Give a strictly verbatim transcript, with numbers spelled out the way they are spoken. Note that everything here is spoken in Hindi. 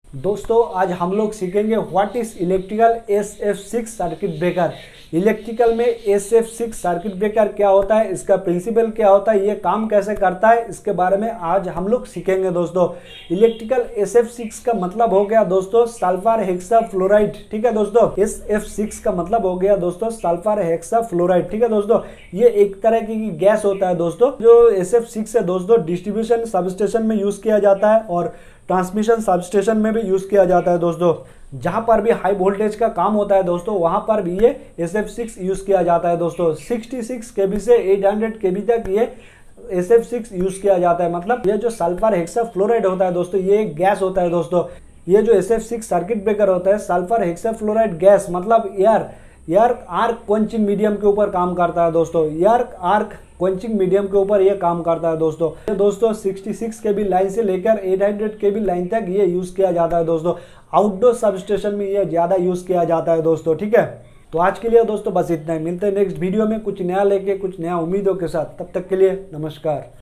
दोस्तों आज हम लोग सीखेंगे what is electrical S F six circuit breaker. Electrical में S F six circuit breaker क्या होता है, इसका प्रिंसिपल क्या होता है, ये काम कैसे करता है, इसके बारे में आज हम लोग सीखेंगे। दोस्तों इलेक्ट्रिकल एस एफ सिक्स का मतलब हो गया दोस्तों सल्फर हेक्सा फ्लोराइड। ठीक है दोस्तों, एस एफ सिक्स का मतलब हो गया दोस्तों सल्फर हेक्सा फ्लोराइड। ठीक है दोस्तों, ये एक तरह की गैस होता है दोस्तों। जो एस एफ सिक्स है दोस्तों डिस्ट्रीब्यूशन सबस्टेशन में यूज किया जाता है और ट्रांसमिशन सबस्टेशन में भी यूज किया जाता है दोस्तों। जहां पर भी हाई वोल्टेज का काम होता है दोस्तों वहां पर भी ये एस एफ सिक्स यूज किया जाता है दोस्तों। सिक्सटी सिक्स केवी से एट हंड्रेड केवी तक ये एस एफ सिक्स यूज किया जाता है। मतलब ये जो सल्फर हेक्सा फ्लोराइड होता है दोस्तों ये एक गैस होता है दोस्तों। ये जो S F six circuit breaker होता है सल्फर हेक्सा फ्लोराइड गैस मतलब air air arc quenching medium के ऊपर काम करता है दोस्तों। एयर आर्क क्वेंचिंग मीडियम के ऊपर ये काम करता है दोस्तों। ये दोस्तों सिक्सटी सिक्स केवी लाइन से लेकर एट हंड्रेड केवी लाइन तक ये यूज किया जाता है दोस्तों। आउटडोर सबस्टेशन में ये ज्यादा यूज किया जाता है दोस्तों। ठीक है, तो आज के लिए दोस्तों बस इतना ही। मिलते हैं नेक्स्ट वीडियो में कुछ नया लेके कुछ नया उम्मीदों के साथ। तब तक के लिए नमस्कार।